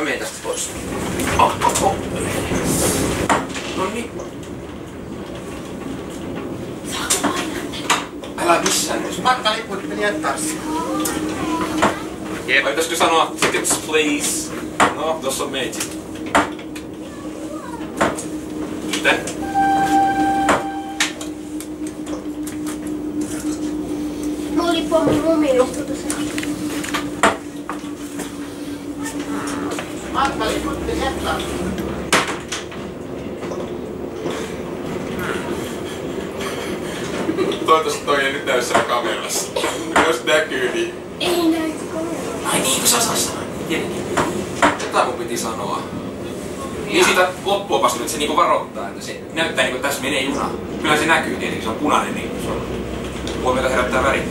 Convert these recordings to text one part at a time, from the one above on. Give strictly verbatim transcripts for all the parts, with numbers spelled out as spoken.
Mene tästä pois. Oh, oh, oh. No niin. Saanko painaa? Älä missään nyt. Matkaliput meni jättää siihen. Vai pitäisikö sanoa tickets please? No, tossa on meitsi. Mitä? Mulla oli pommi mumiiluttu tuossa. Matkaliput meni jättää siihen. Toivottavasti toi ei nyt näy siellä kamerassa. Jos näkyy, niin... Ei näy kamerassa. Ai niin, kun sä osaa sanoa. Tietenkin. Jotain mun piti sanoa. Niin siitä loppuun vasta, että se niinku varoittaa, että se näyttää niinku, että tässä menee juna. Kyllä se näkyy tietenkin, se on punainen niin se on. Huomiota herättää väri.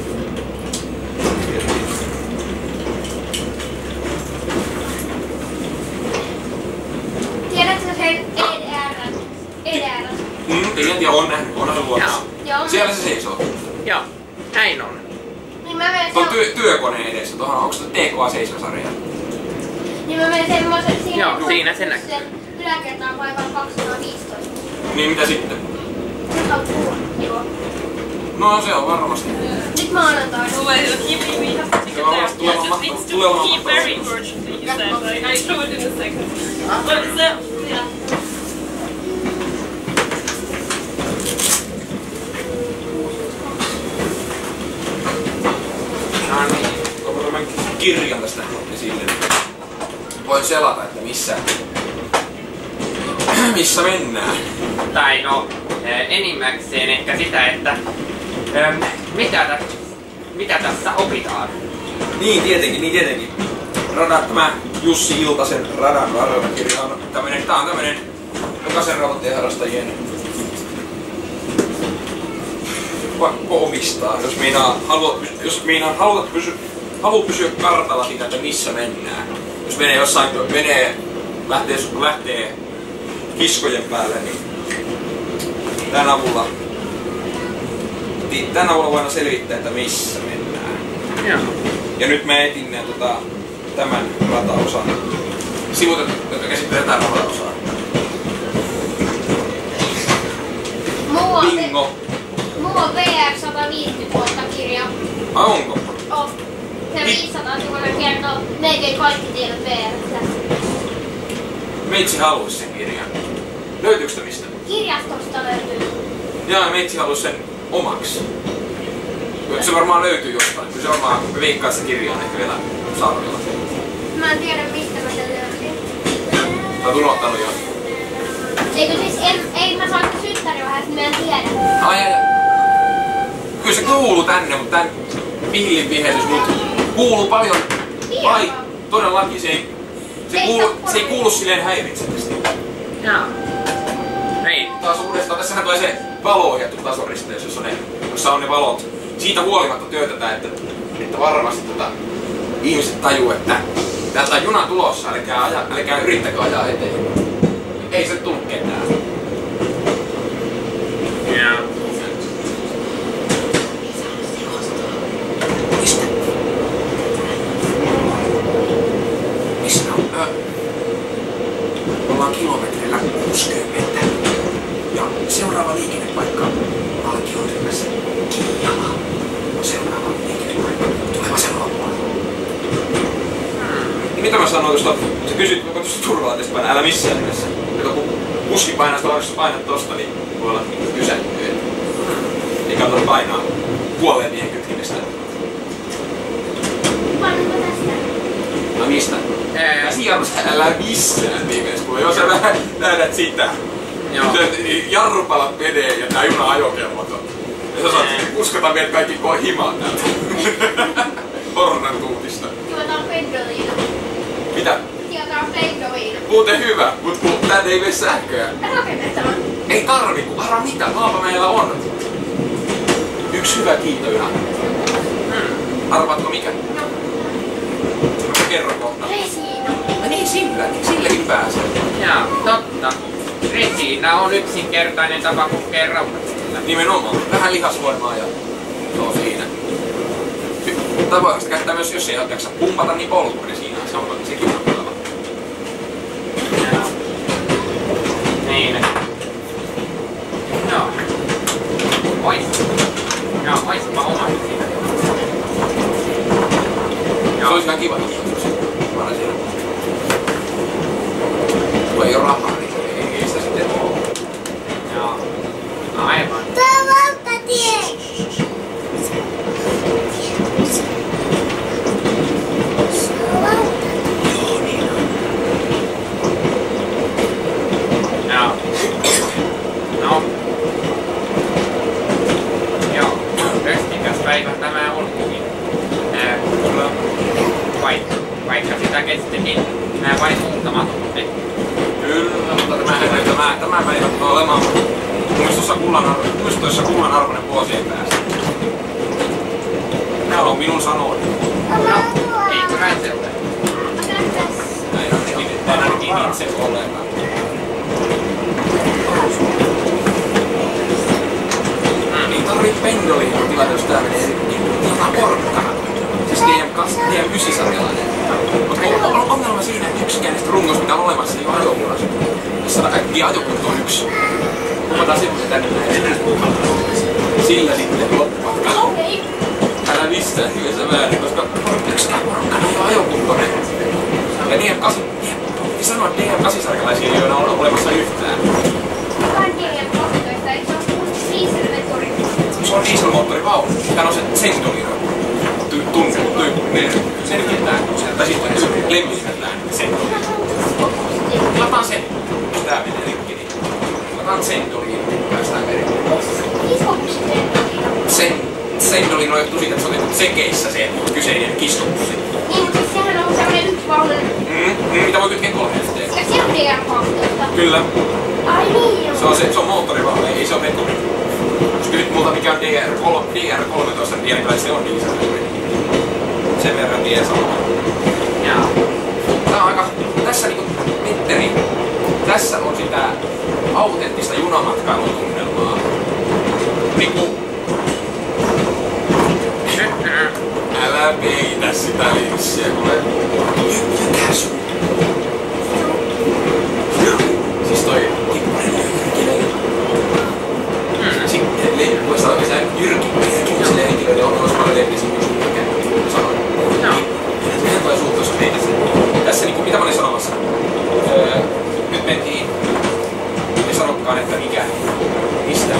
Tiedätkö sen E D R? E D R. Mm, ei en tiedä, on nähnyt, onhan se luonnossa. Joo. Siellä se seisoo. Joo, näin on. Niin mä menen Tuon se... työ, työkoneen edessä, tuohon onko se T K A seitsemän-sarja? Niin mä menen semmoisen... Joo, siinä se näkyy. Sen yläkertaan paikalla kaksisataaviisitoista. Niin mitä sitten? Se on kuva. Joo. No se on varmasti. Nyt maanantai. Well, he we have to take it there. Yeah, just needs to keep very urgently, he said. Like, I show it in a second. But so, yeah. No niin, onko tämän kirjan tästä esille? Voin selata, että missä... missä mennään. Tai no, eh, enimmäkseen ehkä sitä, että ähm, mitä, tä, mitä tässä opitaan. Niin tietenkin, niin tietenkin. Radan, tämä Jussi Iltasen Radan radan-kirja on tämmönen, tää on tämmönen jokaisen rautatieharrastajien pakko omistaa, jos meinaa haluat, jos meinaa haluat pysy, haluat pysyä kartalla siitä, että missä mennään. Jos menee jossain, menee, lähtee, lähtee kiskojen päälle, niin tän avulla, tän avulla voidaan selvittää, että missä mennään. Joo. Ja nyt mä etin ne, tota, tämän rataosan. Sivut, jotka käsittelee tätä rataosaa. Mulla on, Bingo! mulla on V R sata viisikymmentä vuotta kirja. Ai onko? On. Se viisisataa sivuinen kertoo melkein kaikki tiedot V R:stä. Meitsi haluaisi sen kirjan. Löytyykö sitä mistä? Kirjastosta löytyy. Jaa, meitsi haluaisi sen omaksi. Se varmaan löytyy jostain. Kyllä se varmaan veikkaa, että se kirja on ehkä vielä saatavilla. Mä en tiedä mistä mä sen löysin. Sä oot unohtanut jo. Eikö siis, en, ei mä saa syttärivähästä, mä en tiedä. Ai ai ai. Kyllä se kuuluu tänne, mutta tän pillin vihellys mut kuuluu paljon. Ai, todellakin se ei, se kuulu, se ei kuulu silleen häiritsevästi. Joo. Ei. Taas uudestaan, tässähän tulee se valo-ohjattu tasoristeys, jossa, ne, jossa on ne valot. Siitä huolimatta työtetään, että, että varmasti tota, ihmiset tajuu, että täältä on juna tulossa, älkää, aja, älkää yrittäkö ajaa eteen. Ei se tullut ketään. Joo. Mistä? Missä on? Ö, ollaan kilometrillä kuusikymmentä. Ja seuraava liikennepaikka Alkion ryhmässä Kiijala on seuraava liikennepaikka tuleva seuraava. Niin mitä mä sanoin tuosta, sä kysyt, onko tuosta turvalaatista painaa, älä missään nimessä. Kato, kun kuski painaa sitä, jos sä painat tosta, niin voi olla niin pysähtyy. Ei kannata painaa puoleen miehen kytkimestä. Painanko tästä? No mistä? Ää, Käsijarrussa älä missään nimessä, kun jos sä vähän nähdät sitä. Joo. Se jarrupalat menee ja tää juna ajokelvoton. Ja sä saat kuskata meidät kaikki koko himaan täältä. Hornan tuutista. Juotaan pendoliina. Mitä? Juotaan pendoliina. Muuten hyvä, mut kun tänne ei mene sähköä. Rakennetaan. Ei tarvi, kun arva mitä, Haapamäellä on. Yksi hyvä kiintojuna. Hmm. Arvaatko mikä? No. Kerro kohta. Resiina. No niin, sillä, silläkin pääsee. Joo, totta. Resiina on yksinkertainen tapa kulkea rautatiellä. Nimenomaan. Vähän lihasvoimaa ja se on siinä. Tätä voi käyttää myös, jos ei jaksa pumpata, niin polkuresiinaa. Se on sekin on hyvä. Niin. Joo. Ois. Joo, oispa oma siinä. Se olisi ihan kiva juttu. Mä olen siinä. Kun ei oo rahaa, niin ei, ei sitä sitten oo. Joo. No aivan. Tää valtatie! Joo. No. Joo. Röstikäs päivä tämä onkin. Ää, kyllä. Vaikka, vaikka sitä kestikin nää vain muutama tunti. Kyllä, mutta tämä, tämä, tämä päivä tulee olemaan muistossa kullan, muistoissa kullan arvoinen vuosien päästä. Nämä on minun sanoni. No, eikö näin se ole? Näin ainakin, näin ainakin itse ollenkaan. Mm. Niin tarvii pendoliin tilata, jos tää menee ihan porkkana. Siis D M yhdeksän-sarjalainen. Mutta on ongelma siinä, että yksikään näistä rungoista, mitä on olemassa, niin on ajokunnossa. Jos saadaan äkkiä ajokunto on yksi. Kuvataan semmoisen tänne näin. Sillä sitten loppua. Okei. Älä missään nimessä väärin, koska yksikään porkkana ei ole ajokuntoinen. Ja D M kahdeksan, piti sanoa D M kahdeksan-sarjalaisia, joilla on olemassa yhtään. Kuka on D M kaksitoista? Eikö se ole uusi dieselvetori? Se on dieselmoottorivaunu. Tää on se Sendolino. Tunne, ne selkiytään, tai sitten lemmistetään Sendolino. Lataan sen, jos tää menee rikki, niin lataan Sendolino, niin päästään perille. Isoksi Sendolino? Sen, Sendolino johtuu siitä, että se on tehty Tsekeissä se kyseinen kistopussi. Niin, mutta siis sehän on sellainen yksivaunuinen. Mm, mm, mitä voi kytkeä kolme yhteen. Ja se on D M kaksitoista. Kyllä. Ai niin joo. Se on, se, se on moottorivaunu, ei se on veturi. Jos kysyt multa mikä on D R kolmetoista, niin tiedän kyllä, että se on dieselveturi. Sen verran tien sanoa. Joo. Tää on aika... Tässä niinku mitteri. Tässä on sitä autenttista junamatkailun-tunnelmaa. Niinku... Älä peitä sitä linssiä, kuule. Jykkää sun. Siis toi... Sitten lehmä saa lisää jyrkimmäisiä henkilöitä on myös paljon lehmisiä kuin sanoin. Meidän tulee suhtua, jos meitä sen. Tässä niinku, mitä mä olin sanomassa? Öö, nyt mentiin. Ei sanokaan, että mikä. Mistä?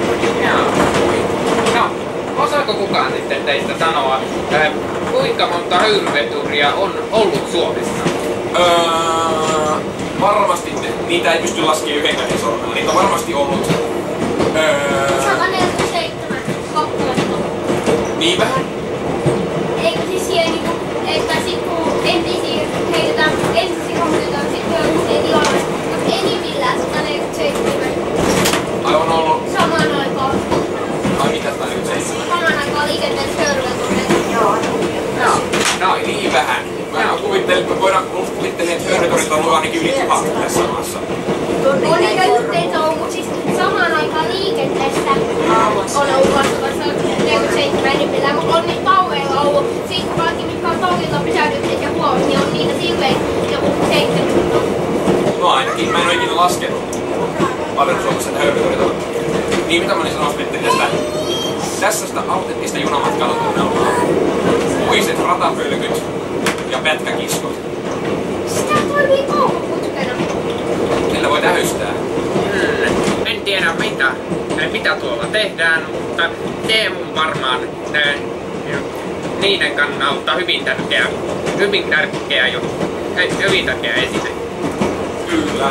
No, osaako kukaan sitten teistä sanoa, ää, kuinka monta höyryveturia on ollut Suomessa? Öö, varmasti ne. Niitä ei pysty laskemaan yhden käden sormella. Niitä on varmasti ollut. Öö, sata neljäkymmentäseitsemän kappaletta. niin vähän? Eikö siis siihen niinku, että sit kun entisiä heitetään, ensisiä hommatetaan, sit on yhteen tilalle, mutta enimmillään sata neljäkymmentäseitsemän. Ai on ollut. Samaan aikaan. Ai mitä sata neljäkymmentäseitsemän? Samaan aikaan liikenteessä höyryvetureita. Joo. Joo. No niin vähän. Mä kuvittelin, että me voidaan kuvittelin, että höyryveturit on ollut ainakin yli tuhat tässä maassa. On niitä yhteensä ollut, mutta siis samaan aikaan liikenteestä on ollut vasta neljäkymmentäseitsemän enimmillään, mutta on niitä tauveilla ollut. Siis kun kaikki mitkä on tauvilla pysähdyksiä ja huomioon, niin on niitä silleen joku seitsemänkymmentä. No ainakin, mä en oo ikinä laskenut. Paljon Suomessa höyryveturit on. Niin mitä mä olin sanomassa Petteri tästä. Tässä sitä autenttista junamatkailun-tunnelmaa. Puiset ratapölkyt ja pätkäkiskot. Sitä toimii kaukoputkena. Niillä voi tähystää. Hmm, en tiedä mitä, mitä tuolla tehdään, mutta Teemun varmaan ää, niiden kannalta hyvin tärkeä, hyvin tärkeä jo, hyvin tärkeä esine. Kyllä.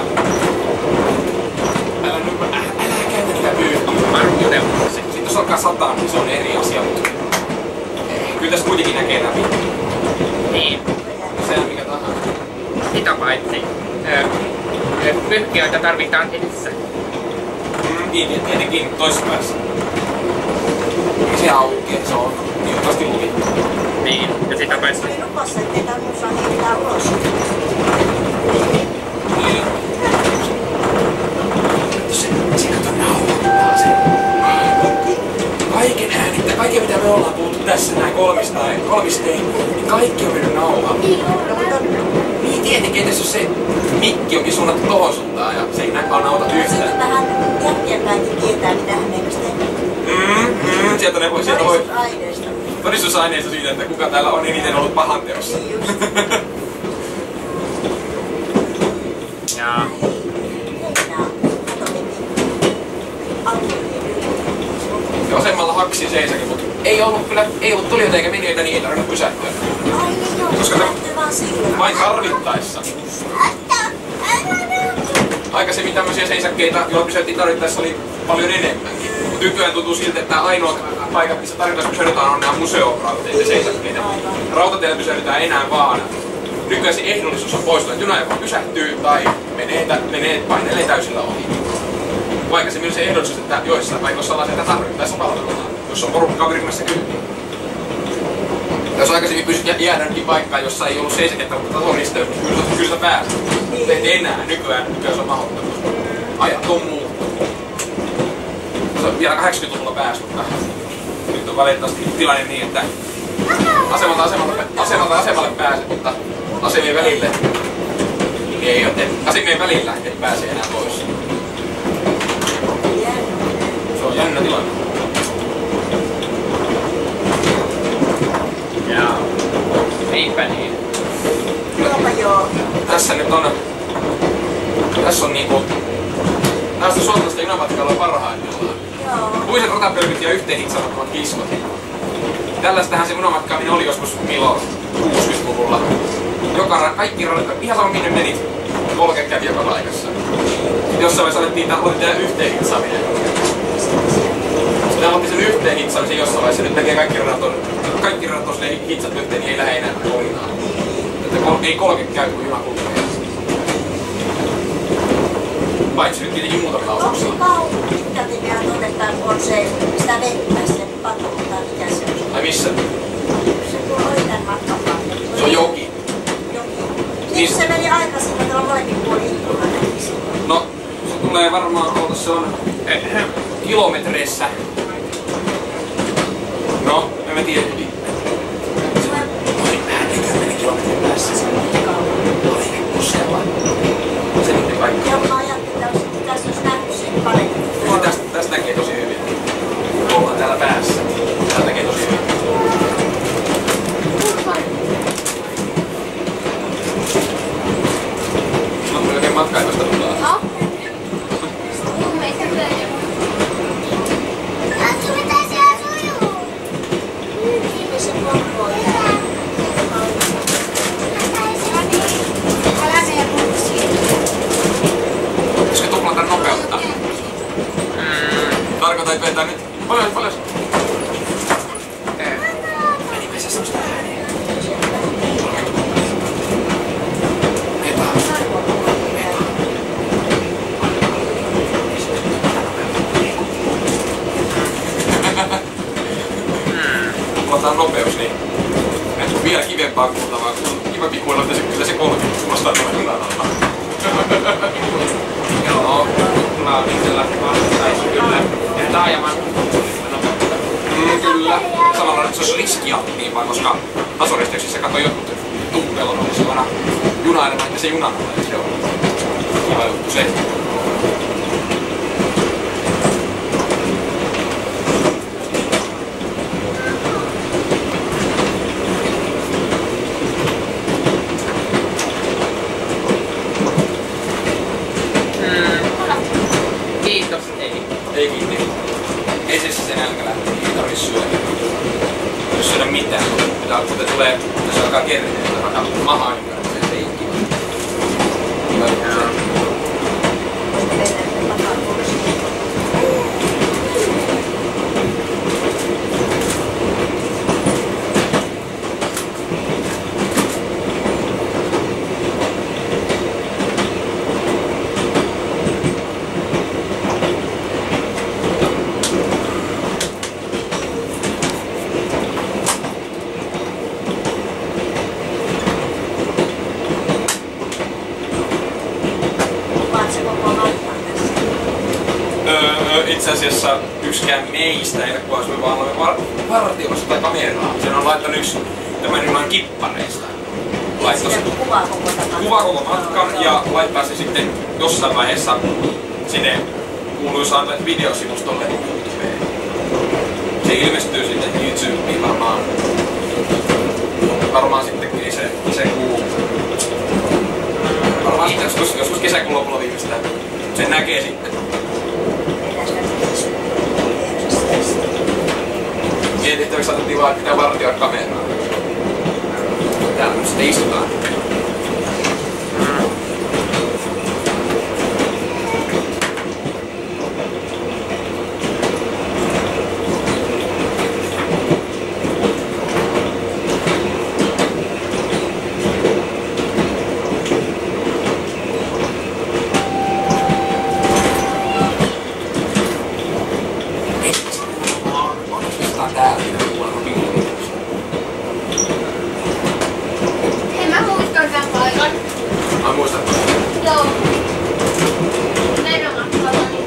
Älä nyt, älä, älä käytä niitä pyyhkiä. Varmuuden vuoksi. Sitten jos alkaa sataa, niin se on eri asia, mutta kyllä tässä kuitenkin näkee läpi. Niin, Sehän mikä tahansa. sitä paitsi pyyhkiöitä tarvitaan edessä. Mm, niin, tietenkin toisessa päässä. Se aukeaa, se on niukasti luvittu. Niin, ja sitä paitsi. Oli lupassa, ettei tarvitse saa niitä ulos. Niin. Se, se kato nauhoittaa sen. Kaiken äänittä, kaiken mitä me ollaan puhuttu tässä näin kolmista, kolmista todistein, niin kaikki on mennyt nauhalle. Niin tietenkin, että jos se mikki onkin suunnattu tohon suuntaan ja se ei nauta yhtään. Sitten vähän jälkeenpäinkin tietää, mitä hän eikös tehnyt. Mm, mm, sieltä ne voi, sieltä voi. Todistusaineista. Todistusaineisto siitä, että kuka täällä on eniten ollut pahanteossa. Niin just. Jaa. Vasemmalla haksi seisakin, mutta ei ollut kyllä, ei ollut tulijoita eikä miniöitä, niin ei tarvinnut pysähtyä. Ai niin joo, Koska pysähtyy vaan silloin. Vain tarvittaessa. Aikaisemmin tämmöisiä seisakkeita, joilla pysähtiin tarvittaessa, oli paljon enemmänkin. Mutta nykyään tuntuu siltä, että ainoat paikat, missä tarvittaessa pysähdytään, on nämä museorautateiden seisakkeita. Rautateillä pysähdytään enää vaan. Nykyään se ehdollisuus on poistunut, että juna joko pysähtyy tai menee, menee painelee täysillä ohi. Aikaisemmin se ehdollisuus, että joissain paikoissa ollaan sieltä tarvittaessa palvelua, jos on porukkaa ryhmässä kyytiin. Jos aikaisemmin pystyt jäädäänkin paikkaan, jossa ei ollut seisaketta, mutta tasoristeys, niin kyllä, kyllä sä pääset. Mutta ei enää, nykyään, nykyään se on mahdottomuus. Ajat on muuttunut. Se on vielä kahdeksankymmentäluvulla päässyt, mutta nyt on valitettavasti tilanne niin, että asemalta asemalle, asemalta asemalle pääset, mutta asemien välille ei ole, asemien välillä et pääse enää pois. Se on jännä tilanne. Jaa. Eipä niin. Jopa joo. Tässä nyt on, tässä on niinku, tästä suomalaisesta junamatkalla on parhaimmillaan. Joo. Puiset ratapölkyt ja yhteen hitsaamattomat kiskot. Tällaistähän se junamatkaaminen oli joskus milloin kuusikymmentäluvulla. Joka, kaikki radat, ihan sama minne menit, kolke kävi joka paikassa. Jossain vaiheessa alettiin tehdä yhteen hitsaaminen. Sitten aloitti sen yhteen hitsaamisen jossain vaiheessa, nyt tekee kaikki radat on, kaikki radat on silleen hitsattu yhteen, niin ei lähde enää kolinaan. Että kol, ei kolke käy kuin juna kulkee. Paitsi nyt tietenkin muutamilla osuuksilla. Onko kaupunki pitkälti vielä todetaan, on se sitä vettä, se patoa tai mikä se on? Ai missä? Se kun oli tän matkan varrella. Se on joki. Joki. Niin se meni aikaisemmin, että on molemmin puolin ikkuna näkisi. No, se tulee varmaan tuolta, se on kilometreissä. No, en mä tiedä hyvin. Se oli vähän kymmenen kilometrin päässä. Se oli usealla. Se niiden paikka. Joo, mä ajattelin, että tässä olisi nähnyt sen paremmin. Tästä, tästä näkee tosi hyvin. Ollaan täällä päässä. Täältä näkee tosi hyvin. No, kun oikein matkailmasta tullaan. No. Mun mielestä kyllä. Assu, mitä siellä sujuu? Ihmisen korkoon. Älä mene puksiin. Pitäisikö tuplata nopeutta? Mm. Tarkoitan, että vetää nyt. Paljon, paljon. Meni pesä semmoista ääniä. Meta. Tuplataan nopeus, niin nyt on vielä kivempaa kuultavaa. Kivempi kuulla, että se kyllä se kolmekymmentä kuulostaa tuolla junan alla. Joo, tuplaamisella vastaisi kyllä. Ja taajaman nopeutta. Mm, kyllä. Samalla nyt se olisi riskialttiimpaa, koska tasoristeyksissä katsoi jotkut tumpelon olisi aina junailemaan, että se junan alle. Se on kiva juttu se. Kiitos, ei. Ei kiinni. Ei se se nälkä lähtee, ei tarvitse syödä. Ei tarvitse syödä mitään. Pitää, kun tulee, kun se alkaa kerritä, että alkaa mahaa ympärillä, se ei kiinni. Kiva juttu se. Itse asiassa yksikään meistä ei ole, kun me vaan olemme var- vartioimassa tai kameraa. Sen on laittanut yksi tämän junan kippareista. Laittaisi Kuvaa koko tämän. kuva koko matkan ja laittaisi sitten jossain vaiheessa sinne kuuluisaan videosivustolle YouTubeen. Se ilmestyy sinne YouTubeen varmaan. Varmaan sittenkin se, se kuu. Varmaan sitten joskus, joskus kesäkuun lopulla viimeistään. Sen näkee sitten. Meidän tehtäväksi saatettiin vaan, että pitää vartioida kameraa. Täällä nyt sitten istutaan. En mä muista tämän paikan. Mä muistan. Joo. Lennomatkallani.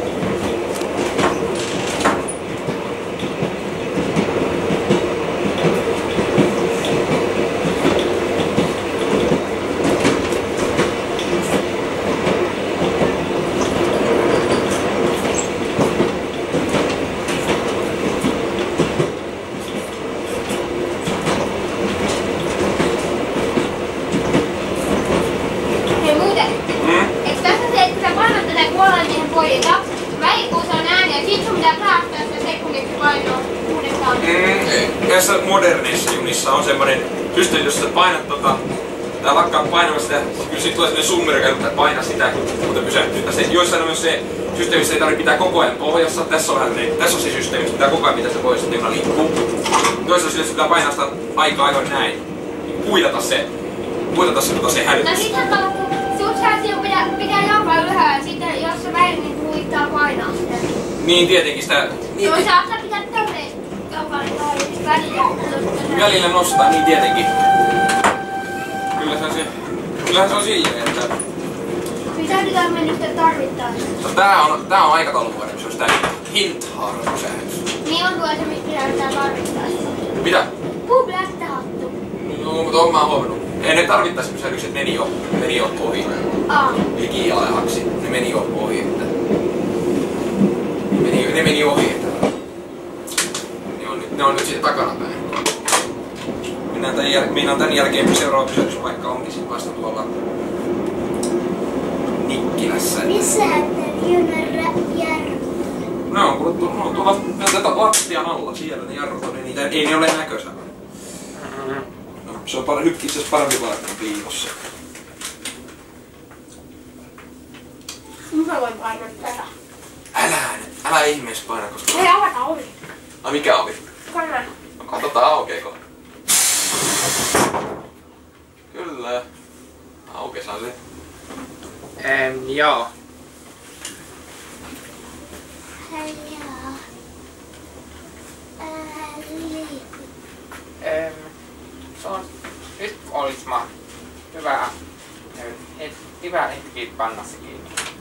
Hei muuten. Mm? Eikö tässä se, että sä painat tätä kuolleen miehen poilta, välipuussa on ääni ja sit sun pitää päästää sitä sekunniksi painoa uudestaan. Mm, näissä moderneissa junissa on semmonen systeemi, jos sä painat tota, tää lakkaa painamasta sitä, kyllä sit tulee semmonen summeri, joka painaa sitä, muuten pysähtyy. Tässä joissain on myös se systeemi, missä ei tarvitse pitää koko ajan pohjassa. Tässä on, vähän, niin, tässä on se systeemi, missä pitää koko ajan pitää se pohjassa, että juna liikkuu. Toisessa on sille, että pitää painaa sitä aikaa aivan näin. Kuitata se, kuitata se, tota, se No hälytys. sit sä katsot, sun säätiön pitää, pitää jalkaa ylhäällä ja sitten jos se väli niin kuittaa painaa sitä. Niin tietenkin sitä niin, No saattaa pitää tälleen jalkaa välillä. välillä nostaa, niin tietenkin. Kyllä se on se, kyllähän se on silleen, että Pysähdytään me nyt tarvittaessa. no, tää on, tää on aikatauluvuoden, se on sitä hint-harvosäädys. Niin on tuo se, mistä pysähdytään tarvittaessa. Mitä? Publättähattu. No, mutta oon mä huomannut. Ei ne tarvittaisi pysähdykset, meni jo, meni jo ohi. Aa. Viki ja Haksi, ne meni jo ohi. Että meni, ne meni ohi, että ne on nyt, ne on nyt siitä takana päin. Mennään tän, jäl, mennään tän jälkeen, seuraava pysähdyspaikka onkin sit vasta tuolla Nikkilässä. Missä junan jarru? Ne on, kuule, tuolla, no, tuolla tätä lattian alla, siellä ne jarrut on, niin niitä ei ne ole näköisiä. No, se on par, itse asiassa parempi paikka piilossa. Mä voin painaa tätä. Älä nyt, älä ihmeessä paina, koska... Hei, avata ovi. Ai mikä ovi? Kanna. No katsotaan aukeeko. Kyllä. Aukesaan se. Ähm, joo. Hei, joo. Ää, liiku. Ähm, se on, nyt olis mä hyvä, het, hyvä hetki panna se kiinni.